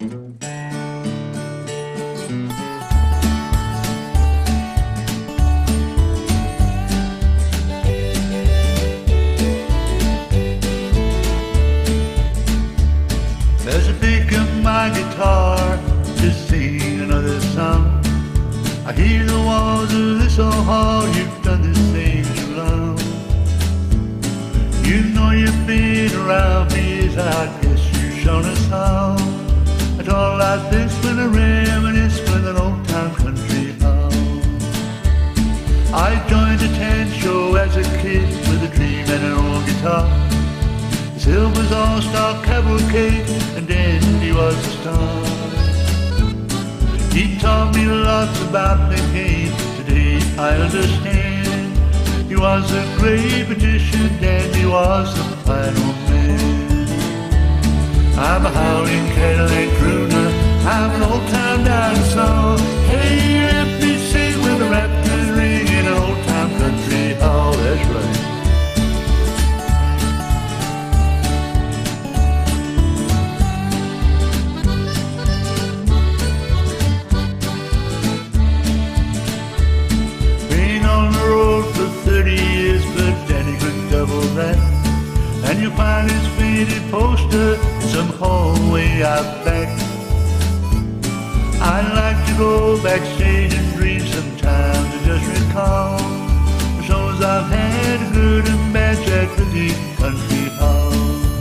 As I pick up my guitar to sing another song, I hear the walls of this old hall. You've done this thing too long. You know you've been around me, as I guess you've shown us how. I talk like this when I reminisce with an old-time country hall. I joined a tent show as a kid with a dream and an old guitar. Silver's all-star cavalcade, and Dandy was the star. He taught me lots about the game. Today I understand. He was a great magician, Dandy was the final man. I'm a howling Cadillac crooner, I'm an old-time dinosaur. Hey, let me sing with a raptor's ring in an old-time country hall. That's right. And you'll find his faded poster in some hallway out back. I like to go backstage and dream sometimes and just recall the shows I've had, good and bad, Jack the Deep Country Hall.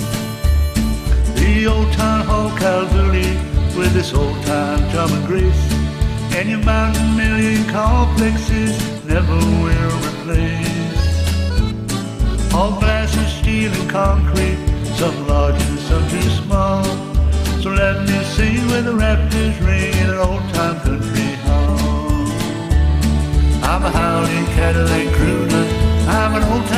The old town hall Calvary with this old time charm and grace, and your mountain million complexes never will replace. All glass and steel and concrete, some large and some too small. So let me sing with a raptor's ring in an old-time country hall. I'm a howling Cadillac crooner, I'm an old-time